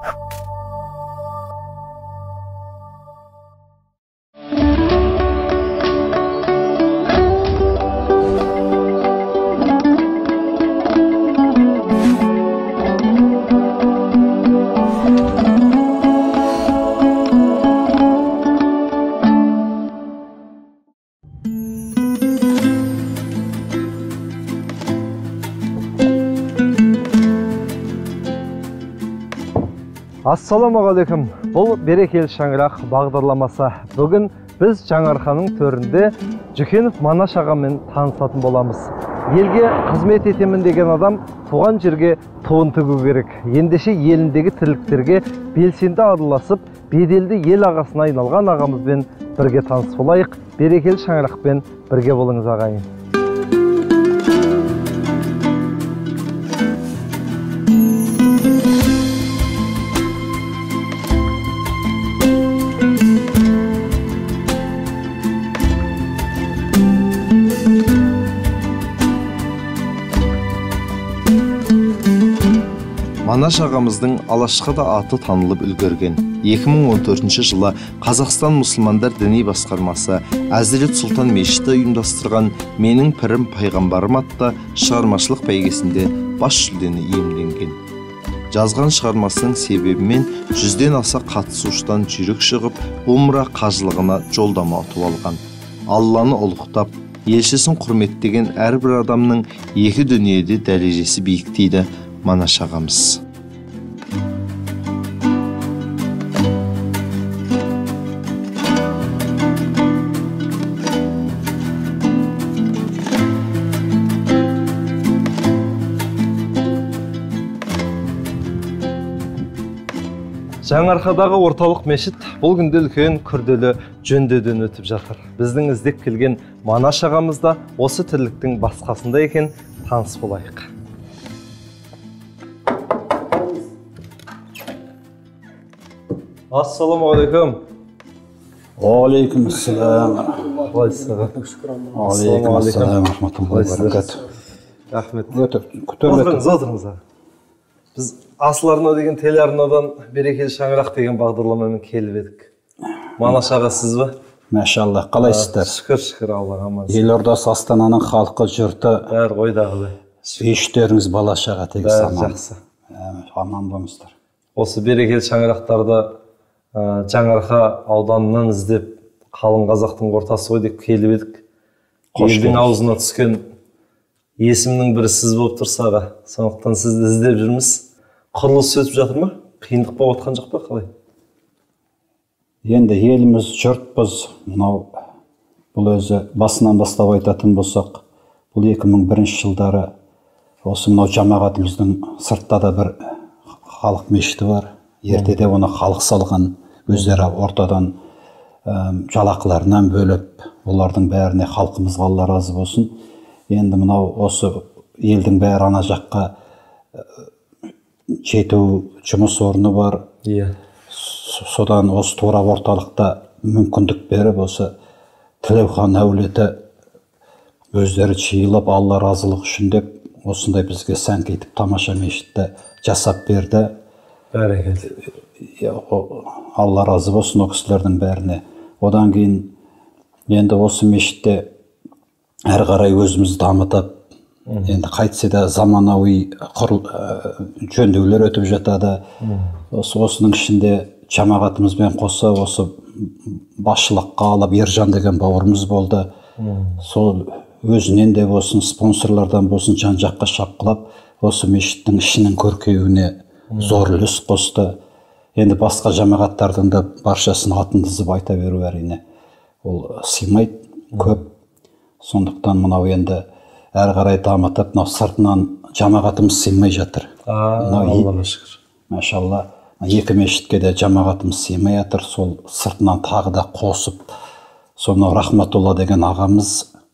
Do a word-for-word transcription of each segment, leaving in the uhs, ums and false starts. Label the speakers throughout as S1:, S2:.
S1: Ассаламағалейкум. Бұл Берекелі шаңырақ бағдарламасы. Бүгін біз Жаңарқаның төрінде Жүкенов Манаш ағамен танысатын боламыз. Елге қызмет етемін деген адам туған жерге туын тігу керек. Ендеше еліндегі тірліктерге белсенді араласып, беделді ел ағасына айналған ағамызбен бірге таныс болайық. Берекелі шаңырақпен бірге болыңыз ағайын.
S2: Манаш ағамыздың алашқада аты танылып үлгерген. екі мың он төртінші жылы Қазақстан мұсылмандар діни басқармасы Әзірет Сұлтан мешіті ұйымдастырған «Менің пірім пайғамбарым» атты шығармашылық бәйгесінде бас жүлдені иемленген. Жазған шығармасының себебімен жүзден аса қатысушыдан жүйрік шығып, умра қажылығына жолдама ұтып алған. Алланы ұлықтап, елшісін құрметтеген әрбір адамның екі дүниеде дәрежесі биік дейді Манаш ағамыз.
S1: Жаңарқадағы орталық мешіт бұл күнде үлкен күрделі жөндеуден өтіп жатыр. Біздің іздеп келген Манаш ағамыз да осы тірліктің басқасында екен, таныс болайық. Ассаламағалейкум.
S3: Алейкум ассалам.
S1: Алейкум ассалам. Рахмет. Отырыңыз, отырыңыз. Біз Асыл арна деген телеарнадан Берекелі шаңырақ деген бағдарламамен келіп едік. Манаш аға сіз бе?
S3: Машалла, қалайсыздар?
S1: Шүкір, шүкір, Аллаға аман.
S3: Елордасы Астананың халқы, жұрты,
S1: бәрі ойдағыдай.
S3: Үйіштеріңіз бала-шаға тегіс аман.
S1: Жақсы.
S3: Аман болыңыздар.
S1: Осы Берекелі шаңырақтарды Жаңарқа ауданынан іздеп, қалың қазақтың ортасы ғой деп келіп едік. Елдің аузына түскен есімнің бірі сіз болып тұрса аға. Сондықтан сізді іздеп жүрміз. Құрылыс өтіп жатыр ма? Қиындық болып отқан жоқ па, қалай?
S3: Енді еліміз, жұртпыз, мынау бұл өзі басынан бастап айтатын болсақ, бұл екі мың бірінші жылдары осы мынау жамағатымыздың сыртта да бір халық мешіті бар. Ертеде оны халық салған, өздері ортадан жалақыларынан бөліп, олардың бәріне халқымызға Алла разы болсын. Енді мынау осы елдің бәрі ана жаққа жету жұмыс орны бар. Содан осы тура орталықта мүмкіндік беріп, осы Тілеухан әулеті өздері жиылып, Алла разылық үшін деп, осындай бізге сәнкі етіп тамаша мешітті жасап берді. Алла разы болсын о кісілердің бәріне. Одан кейін енді осы мешітте әр қарай өзіміз дамытып, енді қайтсе де заманауи жөндеулер өтіп жатады. Осының ішінде жамағатымызбен қоса осы басшылыққа алып Ержан деген бауырымыз болды. Сол өзінен де болсын, спонсорлардан болсын, жан жаққа шапқылап, осы мешіттің ішінің көркеюіне зор үлес қосты. Енді басқа жамағаттардың да баршасын атын тізіп айта беру әрине ол сыймайды, көп. Сондықтан мынау енді әр қарай дамытып, мынау сыртынан жамағатымыз сыймай жатыр.
S1: Аллаға шүкір.
S3: Машалла, екі мешітке де жамағатымыз сыймай жатыр. Сол сыртынан тағы да қосып, соны Рахматулла деген ағамыз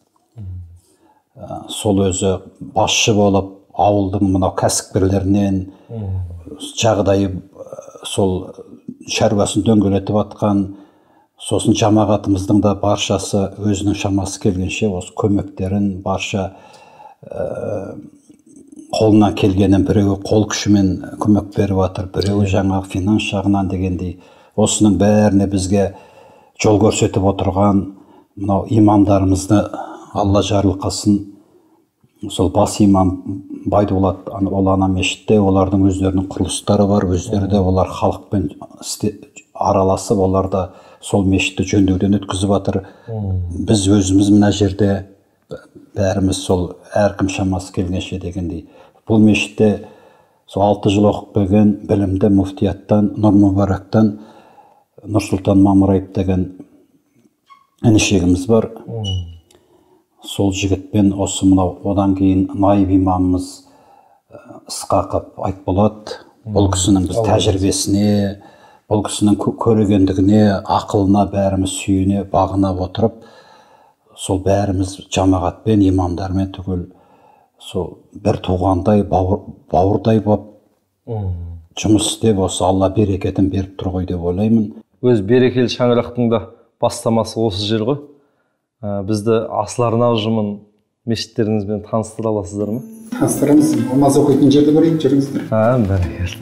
S3: сол өзі басшы болып, ауылдың мынау кәсіпкерлерінен жағдайы сол шаруасын дөңгелетіп атқан, сосын жамағатымыздың да баршасы өзінің шамасы келгенше осы көмектерін барша қолынан келгенін біреуі қол күшімен көмек беріп жатыр, біреуі жаңағы финанс жағынан дегендей. Осының бәріне бізге жол көрсетіп отырған мынау имамдарымызды Алла жарылқасын. Сол бас имам Байдулат ол ана мешітте, олардың өздерінің құрылыстары бар, өздері де олар халықпен араласып, олар да сол мешітті жөндеуден өткізіп жатыр. Біз өзіміз мына жерде бәріміз сол әркім шамасы келгенше дегендей. Бұл мешітте сол алты жыл оқып келген білімді муфтияттан, Нұр Мүбарактан Нұрсұлтан Мамыраев деген інішегіміз бар. Сол жігітпен осы мынау одан кейін найып имамымыз Ысқақов Айтболат, бұл кісінің біз тәжірибесіне, бұл кісінің көрегендігіне, ақылына бәріміз сүйене бағына отырып, сол бәріміз жамағатпен, имамдармен түгел сол бір туғандай, бауырдай боп жұмыс істеп, осы Алла берекетін беріп тұр ғой деп ойлаймын.
S1: Өз берекелі шаңырақтың да бастамасы осы жер ғой. Бізді Асыл Арна ұжымын мешіттеріңізбен таныстыра аласыздар ма?
S4: Таныстырамыз. Намаз оқитын жерде көрейік, жүріңіздер.
S1: Ha, бәрекелді.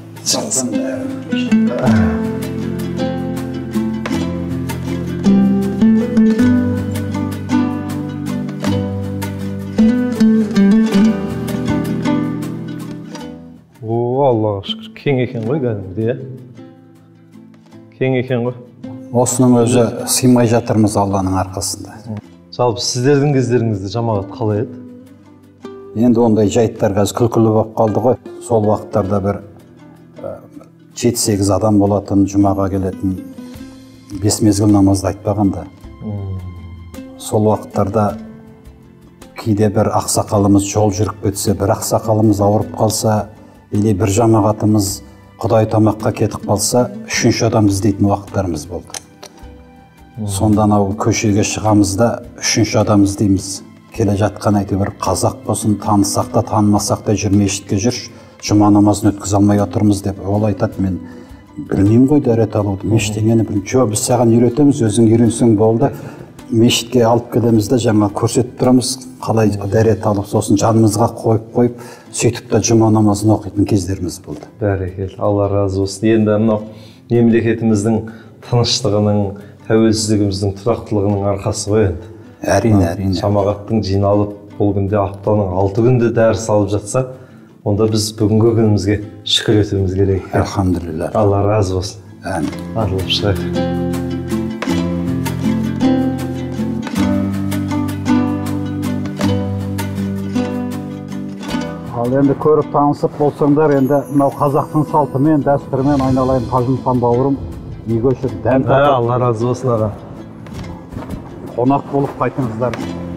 S1: О, Аллаға шүкір, кең екен ғой кәдімгідей, иә? Кең екен ғой.
S3: Осының өзі сыймай жатырмыз Алланың арқасында.
S1: Жалпы сіздердің кездеріңізде жамағат қалай еді?
S3: Енді ондай жайттар қазір күлкілі болып қалды ғой. Сол уақыттарда бір жеті сегіз адам болатын, жұмаға келетін, бес мезгіл намазды айтпағанда. Сол уақыттарда кейде бір ақсақалымыз жол жүріп кетсе, бір ақсақалымыз ауырып қалса, или бір жамағатымыз Құдай тамаққа кетіп қалса, үшінші адам іздейтін уақыттарымыз болды. Сонда анау көшеге шығамыз да, үшінші адам іздейміз. Келе жатқан әйтеуір қазақ болсын, танысақ та, танымасақ та жүр, мешітке жүр, жұма намазын өткізе алмай отырмыз деп. Ол айтады, мен білмеймін ғой дәрет алуды, мешіттен білмеймін. Жоқ, біз саған үйретеміз, өзің үйренсең болды. Мешітке алып келеміз де, жаңа көрсетіп тұрамыз, қалай дәрет алып, сосын жанымызға қойып қойып, сөйтіп та жұма намазын оқитын кездеріміз болды.
S1: Бәрекелді, Алла разы болсын. Енді мынау мемлекетіміздің тыныштығының, тәуелсіздігіміздің тұрақтылығының арқасы ғой енді.
S3: Әрине, әрине.
S1: Жамағаттың жиналып, бұл күнде аптаның алты күнде дәріс алып жатса, онда біз бүгінгі күнімізге шүкір етуіміз керек.
S3: Әлхамдулилля.
S1: Алла разы болсын.
S3: Әмин.
S1: Арылып шығайық.
S3: Ал енді көріп танысып болсаңдар, енді мынау қазақтың салтымен, дәстүрімен айналайын Қажымхан бауырым, үйге жүріп дәм татып.
S1: Алла разы болсын аға.
S3: Қонақ болып қайтыңыздар.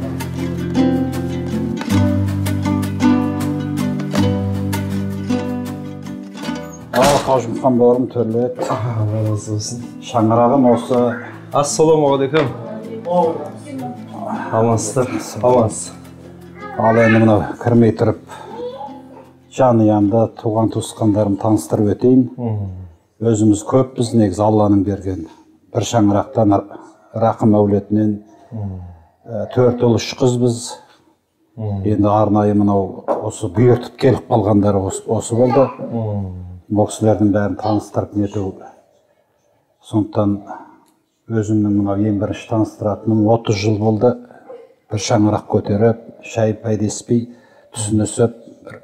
S3: Ал Қажымхан бауырым төрлет.
S1: Алла разы болсын.
S3: Шаңырағым осы.
S1: Ассалаумағалейкум. Амансыздар, амансыз.
S3: Ал енді мынау кірмей тұрып, жанұямда туған туысқандарым таныстырып өтейін. Өзіміз көппіз, негізі Алланың берген. Бір шаңырақтан Рақым әулетінен төрт ұл үш қызбыз. Енді арнайы мынау осы бұйыртып келіп қалғандары осы болды. Бұл кісілердің бәрін таныстырып нету. Сондықтан өзімнің мынау ең бірінші таныстыратыным отыз жыл болды. Бір шаңырақ көтеріп, шай пайдеспей, түсінісіп,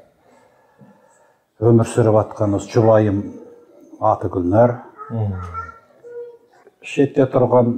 S3: өмір сүріп атқан осы жұбайым аты Гүлнар. Шетте тұрған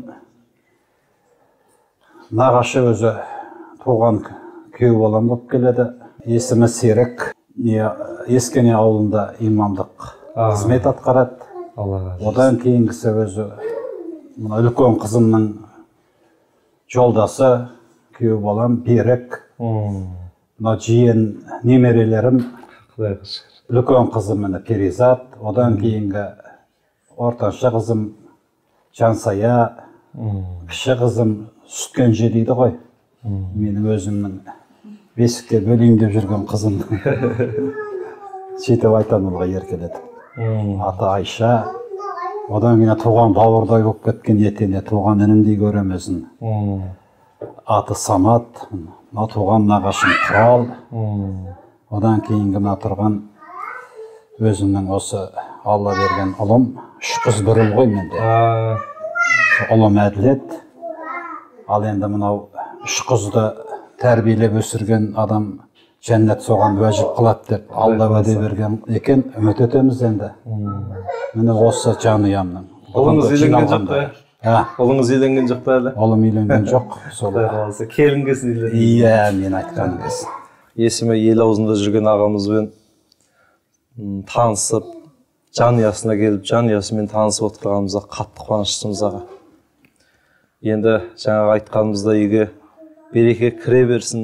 S3: нағашы өзі туған күйеу балам болып келеді. Есімі Серік. Ескене ауылында имамдық қызмет атқарады. Одан кейінгісі өзі үлкен қызымның жолдасы, күйеу балам Берік. Мына жиен немерелерім, үлкен қызым Перизат, одан кейінгі ортанша қызым Жансая, кіші қызым Сүткенже дейді ғой. Менің өзімнің бесікте бөлейін деп жүрген қызымның. Сөйтіп айтамын олға еркеледі. Аты Айша. Одан кейін туған бауырдай болып кеткен етене, туған інімдей көремезін. Аты Самат. Туған нағашым Құрал. Одан кейінгі мына тұрған өзімнің осы Алла берген ұлым, үш қыз бір ұл ғой менде. Ұлым Әділет. Ал енді мынау үш қызды тәрбиелеп өсірген адам жәннат соған уәжіп қылады деп Алла уәде берген екен, үміт етеміз енді. Міне осы жанұямның.
S1: Ұлыңыз үйленген жоқ па?
S3: Ә?
S1: Ұлыңыз үйленген жоқ па әлі?
S3: Ұлым үйленген жоқ.
S1: Келін келсін үйленген.
S3: Иә, мен айтқаным келсін.
S1: Есіме ел аузында жүрген ағамызбен танысып, жанұясына келіп, жанұясымен танысып отырғанымызға қатты қуаныштымыз аға. Енді жаңағы айтқанымызда үйге береке кіре берсін.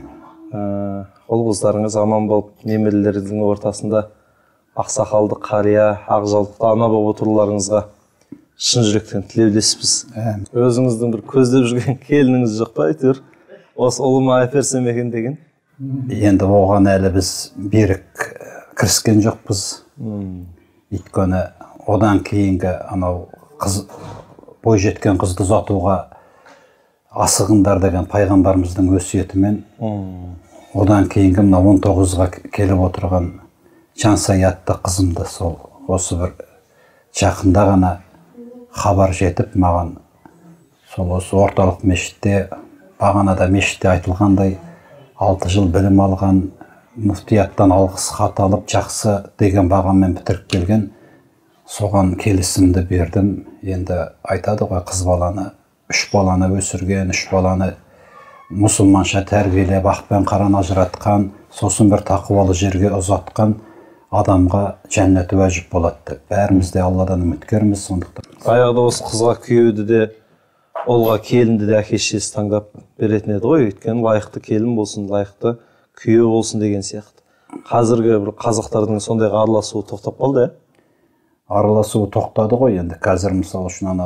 S1: Ұл қыздарыңыз аман болып, немерелеріңіздің ортасында ақсақалды қария, ақжалдықты ана баба тұруларыңызға шын жүректен тілеулеспіз. Өзіңіздің бір көздеп жүрген келініңіз жоқ па әйтеуір? Осы ұлыма әперсем екен деген.
S3: Енді оған әлі біз берік кіріскен жоқпыз. Өйткені одан кейінгі анау қыз бой жеткен қызды ұзатуға асығыңдар деген пайғамбарымыздың өсиетімен одан кейінгі мына он тоғызға келіп отырған Жансай атты қызымды сол осы бір жақында ғана хабар жетіп маған сол осы орталық мешітте, бағанада мешітте айтылғандай алты жыл білім алған, муфтияттан алғыс хат алып жақсы деген бағамен бітіріп келген, соған келісімді бердім. Енді айтады ғой, қыз баланы, үш баланы өсірген, үш баланы мұсылманша тәрбиелеп, ақ пен қараны ажыратқан, сосын бір тақуалы жерге ұзатқан адамға жәннат уәжіп болады деп. Бәріміз де Алладан үміткерміз, сондықтан.
S1: Баяғыда осы қызға күйеуді де, ұлға келінді де әке-шешесі таңдап беретін еді ғой, өйткені лайықты келін болсын, лайықты күйеу болсын деген сияқты. Қазіргі бір қазақтардың сондай араласуы тоқтап қалды, ә?
S3: Араласуы тоқтады ғой енді. Қазір мысалы үшін ана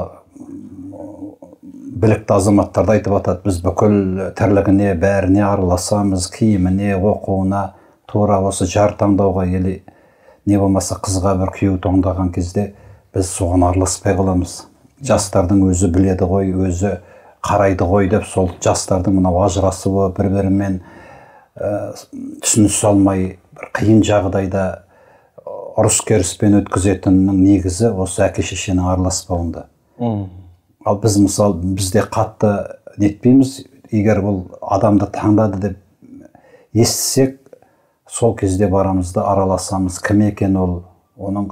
S3: білікті азаматтарды айтып атады, біз бүкіл тірлігіне, бәріне араласамыз, киіміне, оқуына, тура осы жар таңдауға елі, не болмаса қызға бір күйеу таңдаған кезде біз соған араласпай қаламыз. Жастардың өзі біледі ғой, өзі қарайды ғой деп, сол жастардың мынау ажырасуы, бір-бірімен түсінісе алмай, бір қиын жағдайда ұрыс керіспен өткізетіннің негізі осы әке-шешенің араласпауында. Ал біз мысалы бізде қатты нетпейміз, егер бұл адамды таңдады деп естісек, сол кезде барамызды араласамыз, кім екен ол, оның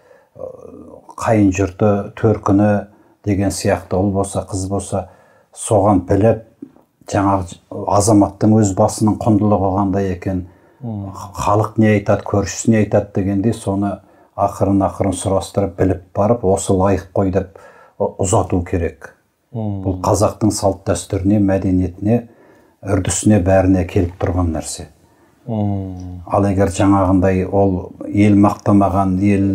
S3: қайын жұрты, төркіні деген сияқты, ұл болса, қыз болса, соған біліп, жаңағы азаматтың өз басының құндылығы қандай екен, халық не айтады, көршісі не айтады дегенде, соны ақырын-ақырын сұрастырып біліп барып, осы лайық қой деп ұзату керек. Бұл қазақтың салт дәстүріне, мәдениетіне, үрдісіне, бәріне келіп тұрған нәрсе. Ал егер жаңағындай ол ел мақтамаған, ел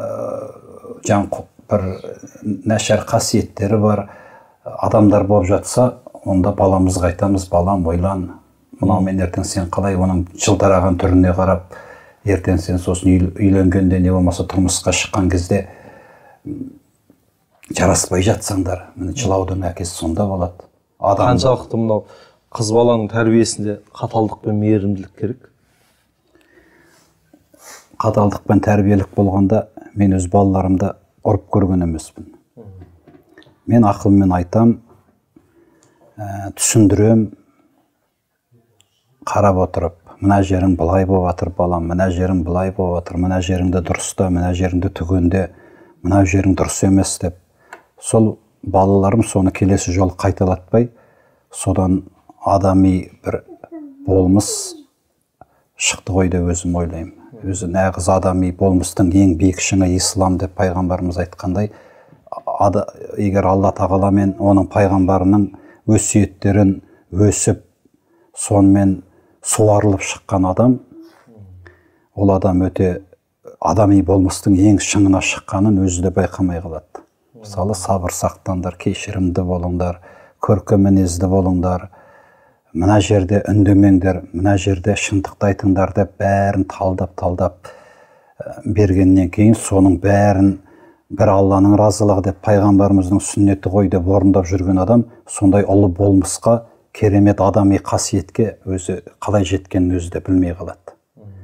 S3: жан бір нашар қасиеттері бар адамдар болып жатса, онда баламызға айтамыз, балам ойлан, мынау мен ертең сен қалай оның жылтыраған түріне қарап, ертең сен сосын үйленгенде не болмаса тұрмысқа шыққан кезде жараспай жатсаңдар, міне жылаудың әкесі сонда болады.
S1: Қаншалықты мынау қыз баланың тәрбиесінде қаталдық пен мейірімділік керек?
S3: Қаталдық пен тәрбиелік болғанда мен өз балаларымды ұрып көрген емеспін. Мен ақылмен айтам, түсіндірем, қарап отырып, мына жерің былай болып жатыр балам, мына жерің былай болып жатыр, мына жеріңді дұрыста, мына жеріңді түгенде, мына жерің дұрыс емес деп. Сол балаларым соны келесі жол қайталатпай, содан адами бір болмыс шықты ғой деп өзім ойлаймын. Өзі нағыз адами болмыстың ең биік шыңы ислам деп пайғамбарымыз айтқандай, егер Алла тағала мен оның пайғамбарының өсиеттерін өсіп, сонымен суарылып шыққан адам, ол адам өте адами болмыстың ең шыңына шыққанын өзі де байқамай қалады. Мысалы, сабыр сақтаңдар, кешірімді болыңдар, көркем мінезді болыңдар, мына жерде үндемеңдер, мына жерде шындықты айтыңдар деп бәрін талдап-талдап бергеннен кейін, соның бәрін бір Алланың разылығы деп, пайғамбарымыздың сүннеті ғой деп орындап жүрген адам, сондай ұлы болмысқа, керемет адами қасиетке өзі қалай жеткенін өзі де білмей қалады.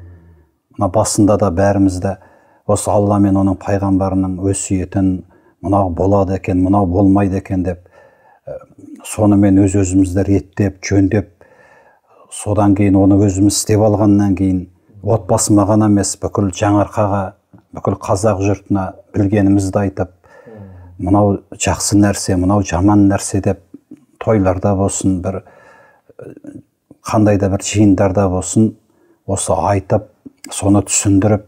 S3: мына басында да бәрімізді осы Алла мен оның пайғамбарының өсиетін мынау болады екен, мынау болмайды екен деп сонымен өз өзімізді реттеп, жөндеп, содан кейін оны өзіміз істеп алғаннан кейін отбасыма ғана емес, бүкіл Жаңарқаға, бүкіл қазақ жұртына білгенімізді айтып, мынау жақсы нәрсе, мынау жаман нәрсе деп тойларда болсын, бір қандай да бір жиындарда болсын, осы айтып, соны түсіндіріп,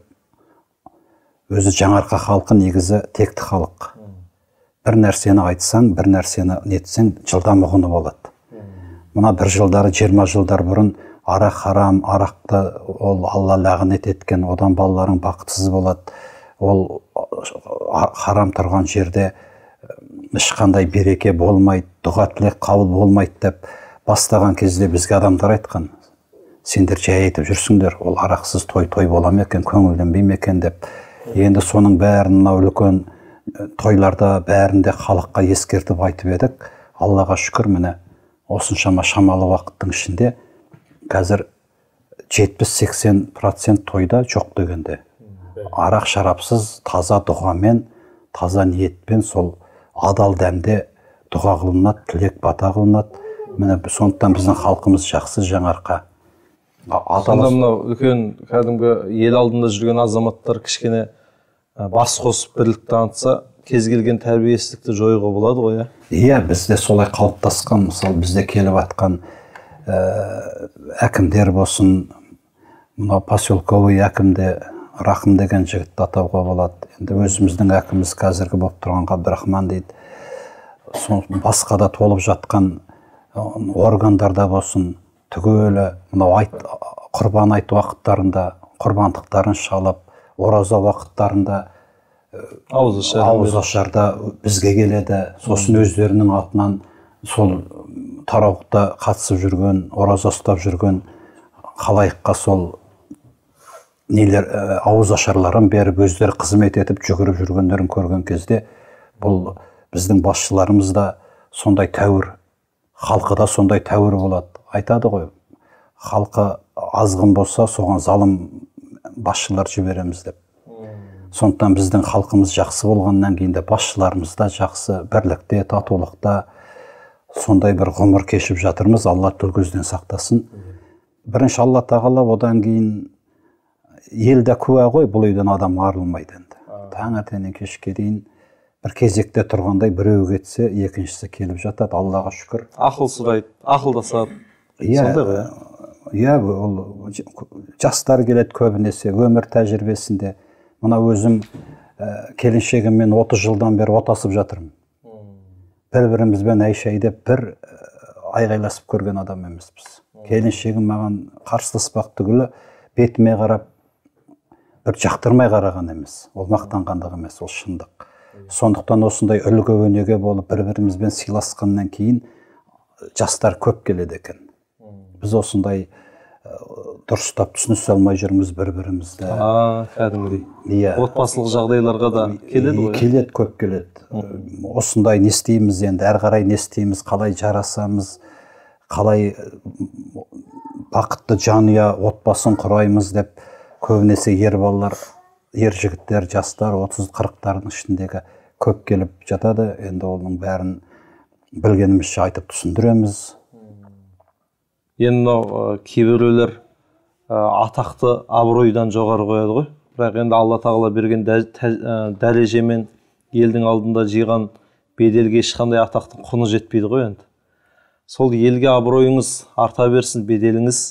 S3: өзі Жаңарқа халқы негізі текті халық. Бір нәрсені айтсаң, бір нәрсені нетсең, жылдам ұғынып алады. Мына бір жылдары, жиырма жылдар бұрын арақ харам, арақты ол Алла лағнет еткен, одан балаларың бақытсыз болады. Ол харам тұрған жерде ешқандай береке болмайды, дұға тілек қабыл болмайды деп бастаған кезде бізге адамдар айтқан. Сендер жай айтып жүрсіңдер, ол арақсыз той той бола ма екен, көңілденбей ме екен деп. Енді соның бәрін мынау үлкен тойларда бәрінде халыққа ескертіп айтып едік. Аллаға шүкір, міне осыншама шамалы уақыттың ішінде қазір жетпіс сексен процент тойда жоқ дегенде. Арақ шарапсыз, таза дұғамен, таза ниетпен сол адал дәмде дұға қылынады, тілек бата қылынады. Міне сондықтан біздің халқымыз жақсы Жаңарқа.
S1: Сонда мынау үлкен кәдімгі ел алдында жүрген азаматтар кішкене бас қосып бірлік танытса, кез келген тәрбиесіздікті жоюға болады ғой, иә?
S3: Иә, бізде солай қалыптасқан, мысалы бізде келіп атқан әкімдер болсын, мынау поселковый әкімде Рахым деген жігітті атауға болады. Енді өзіміздің әкіміміз қазіргі болып тұрған Ғабдырахман дейді. Басқа да толып жатқан органдарда болсын, түгелі мынау айт құрбан айт уақыттарында құрбандықтарын шалып, ораза уақыттарында ауызашарда бізге келеді. Сосын өздерінің атынан сол тарауықта қатысып жүрген, ораза ұстап жүрген халайыққа сол нелер ауызашарларын беріп өздері қызмет етіп жүгіріп жүргендерін көрген кезде, бұл біздің басшыларымыз да сондай тәуір, халқы да сондай тәуір болады. Айтады ғой, халқы азғын болса, соған залым басшылар жібереміз деп. Сондықтан біздің халқымыз жақсы болғаннан кейін де басшыларымыз да жақсы, бірлікте, татулықта сондай бір ғұмыр кешіп жатырмыз. Алла тіл көзден сақтасын. Бірінші Алла тағала, одан кейін елде куә ғой, бұл үйден адам арылмайды енді. Таңертеңнен кешке дейін бір кезекте тұрғандай біреу кетсе, екіншісі келіп жатады. Аллаға шүкір.
S1: Ақыл сұрайды, ақылдасады. Сондай ғой.
S3: Иә, ол жастар келеді көбінесе өмір тәжірибесінде. Мына өзім келіншегіммен отыз жылдан бері отасып жатырмын. Бір-бірімізбен әй-шәй деп бір айғайласып көрген адам емеспіз. Келіншегім маған қарсыласпақ түгілі бетіме қарап бір жақтырмай қараған емес. Ол мақтанғандық емес, ол шындық. Сондықтан осындай үлгі өнеге болып бір-бірімізбен сыйласқаннан кейін жастар көп келеді екен. Біз осындай дұрыстап түсінісе алмай жүрміз бір-бірімізді.
S1: А, кәдімгідей. Отбасылық жағдайларға да келеді ғой.
S3: Келеді, көп келеді. Осындай не істейміз енді, әрі қарай не істейміз, қалай жарасамыз, қалай бақытты жанұя отбасын құраймыз деп көбінесе ер балалар, ер жігіттер, жастар отыз қырықтардың ішіндегі көп келіп жатады. Енді оның бәрін білгенімізше айтып түсіндіреміз.
S1: Енді мынау кейбіреулер атақты абыройдан жоғары қояды ғой. Бірақ енді Алла тағала берген дәрежемен елдің алдында жиған беделге ешқандай атақтың құны жетпейді ғой енді. Сол елге абыройыңыз арта берсін, беделіңіз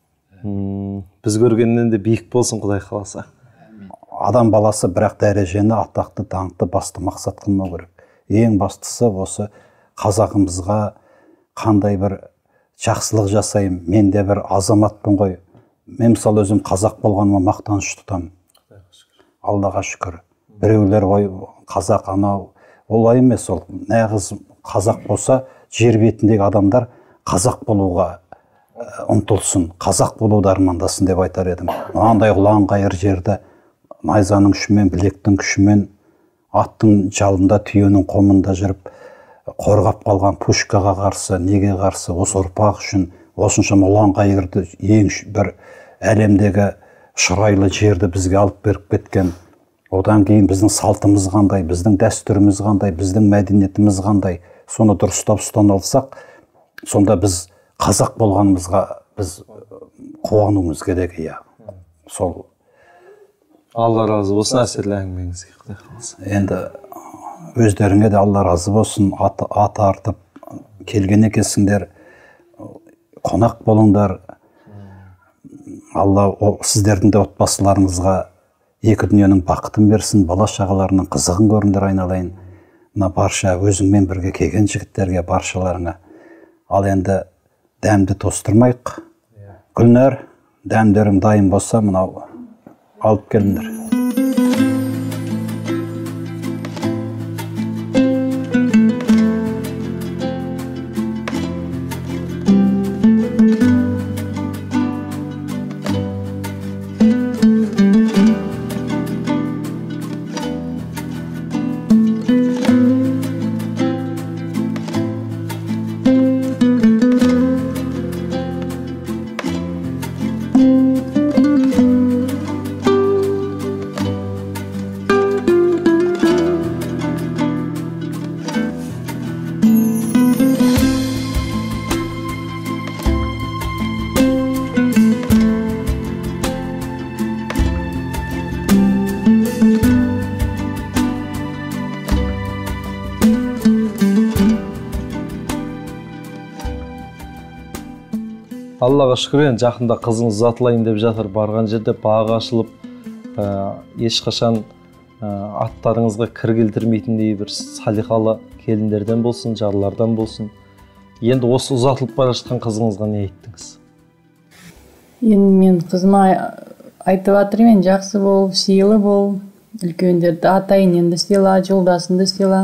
S1: біз көргеннен де биік болсын, Құдай қаласа.
S3: Адам баласы бірақ дәрежені, атақты, даңқты басты мақсат қылмау керек. Ең бастысы осы қазағымызға қандай бір жақсылық жасайым, мен де бір азаматпын ғой. Мен мысалы өзім қазақ болғаныма мақтаныш тұтамын. Аллаға шүкір. Біреулер ой, қазақ анау, олай емес, ол нағыз қазақ болса, жер бетіндегі адамдар қазақ болуға ұмтылсын, қазақ болуды армандасын деп айтар едім. Андай ұлан-ғайыр жерді найзаның күшімен, білектің күшімен, аттың жалында, түйенің қомында жүріп қорғап қалған пушкаға қарсы, неге қарсы, осы ұрпақ үшін осыншама ұлан-ғайырды ең бір әлемдегі шұрайлы жерді бізге алып беріп кеткен. Одан кейін біздің салтымыз қандай, біздің дәстүріміз қандай, біздің мәдениетіміз қандай, соны дұрыстап ұстана алсақ, сонда біз қазақ болғанымызға біз қуануымыз керек. Иә. Сол.
S1: Алла разы болсын, әсерлі әңгімеңізге. Құдай қаласа.
S3: Енді өздеріңе де Алла разы болсын, ат, ат артып келген екенсіңдер, қонақ болыңдар. Алла сіздердің де отбасыларыңызға екі дүниенің бақытын берсін, бала шағаларының қызығын көріңдер айналайын. Мына барша өзіңмен бірге келген жігіттерге баршаларыңа. Ал енді дәмді тостырмайық. Гүлнәр, дәмдерің дайын болса, мынау алып келіңдер.
S1: Аллаға шүкір, енді жақында қызыңыз ұзатылайын деп жатыр. Барған жерде бағы ашылып, ешқашан аттарыңызға кір келтірмейтіндей бір салиқалы келіндерден болсын, жарлардан болсын. Енді осы ұзатылып бара жатқан қызыңызға не айттыңыз?
S5: Енді мен қызыма айтып жатырмын, жақсы бол, сыйлы бол, үлкендерді атайын енді сыйла, жолдасыңды сыйла.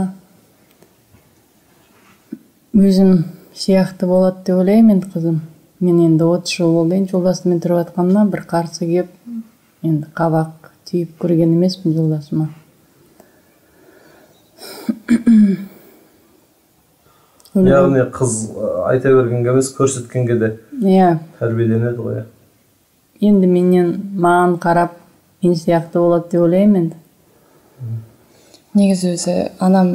S5: Өзім сияқты болады деп ойлаймын енді қызым. Мен енді отыз жыл болды, жолдасыммен тұрып жатқанына бір қарсы кеп, енді қабақ түйіп көрген емеспін жолдасыма.
S1: Яғни қыз айта бергенге емес, көрсеткенге де тәрбиеленеді ғой.
S5: Енді менен маған қарап, мен сияқты болады деп ойлаймын енді.
S6: Негізі өзі анам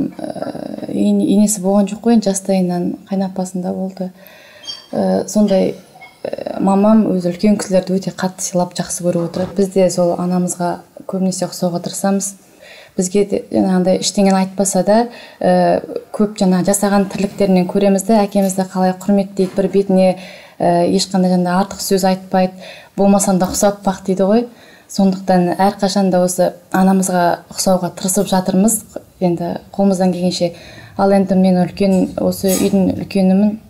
S6: енесі болған жоқ қой, жастайынан қайнапасында болды. Сондай мамам өзі үлкен кісілерді өте қатты сыйлап жақсы көріп отырады. Біз де сол анамызға көбінесе ұқсауға тырысамыз. Бізге де жаңағындай ештеңені айтпаса да көп жаңа жасаған тірліктерінен көреміз де, әкемізді қалай құрметтейді, бір бетіне ешқандай жаңа артық сөз айтпайды, болмасам да ұқсап бақ дейді ғой. Сондықтан әрқашанда осы анамызға ұқсауға тырысып жатырмыз, енді қолымыздан келгенше. Ал енді мен үлкен, осы үйдің үлкенімін.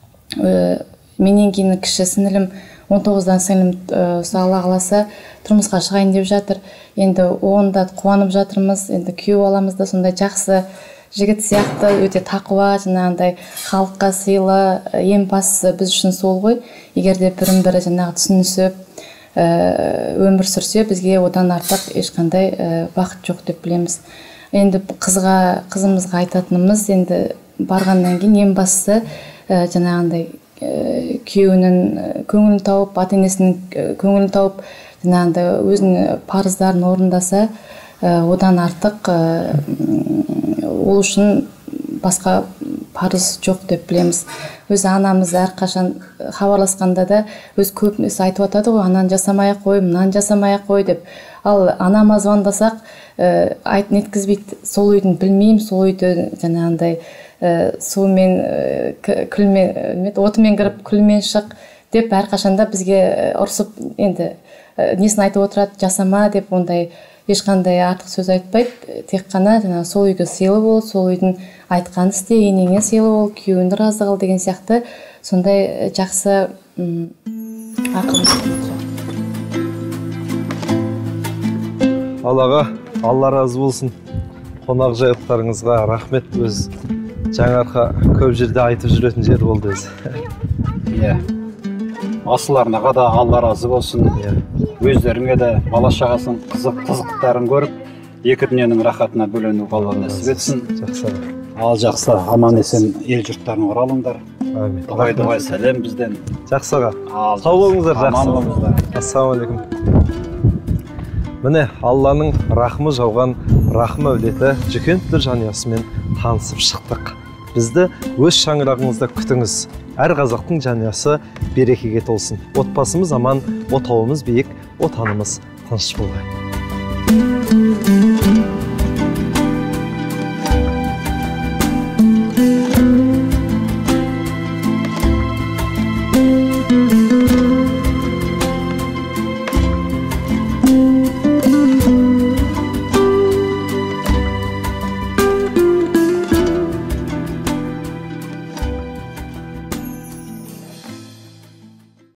S6: Менен кейін кіші сіңілім он тоғыздан сіңілім Алла қаласа тұрмысқа шығайын деп жатыр. Енді оғында қуанып жатырмыз. Енді күйеу аламыз да сондай жақсы жігіт сияқты, өте тақуа, жаңағындай халыққа сыйлы, ең бастысы біз үшін сол ғой. Егер де бірін бірі жаңағы түсінісіп өмір сүрсе, бізге одан артық ешқандай бақыт жоқ деп білеміз. Енді қызға, қызымызға айтатынымыз, енді барғаннан кейін ең бастысы жаңағындай күйеуінің көңілін тауып, ата-енесінің көңілін тауып, жаңағындай өзінің парыздарын орындаса, одан артық ол үшін басқа парыз жоқ деп білеміз. Өзі анамыз әрқашан хабарласқанда да өз көбінесе айтып жатады ғой, ананы жасамай ақ қой, мынаны жасамай ақ қой деп. Ал анама звондасақ, айт неткізбейді, сол үйдің білмеймін, сол үйді жаңағындай суымен, күлмен, отымен кіріп, күлмен шық деп әрқашанда бізге ұрсып, енді несін айтып отырады, жасама деп, ондай ешқандай артық сөз айтпайды. Тек қана сол үйге сыйлы бол, сол үйдің айтқан істе, енеңе сыйлы бол, күйеуіңді разы қыл деген сияқты сондай жақсы ақыл.
S1: Аллаға Алла разы болсын. Қонақ жайлықтарыңызға рахмет. Өз Жаңарқа көп жерде айтып жүретін жер болды өзі.
S3: Иә. Асыларыңа да Алла разы болсын. Өздеріңе де бала шағасын қызық қызықтарын көріп, екі дүниенің рахатына бөлену Алла нәсіп етсін.
S1: Жақсы.
S3: Ал жақсы, аман есен ел жұрттарына оралыңдар.
S1: Амин.
S3: Дұғай-дұғай сәлем бізден.
S1: Жақсыға.
S3: Сау болыңыздар,
S1: жақсы. Ассалаумағалейкум. Міне, Алланың рахмы жауған рахым әулеті Жүкеновтер жанұясымен танысып шықтық. Бізді өз шаңырағыңызда күтіңіз. Әр қазақтың жанұясы берекеге толсын. Отбасымыз аман, отауымыз биік, отанымыз тыныш болғай.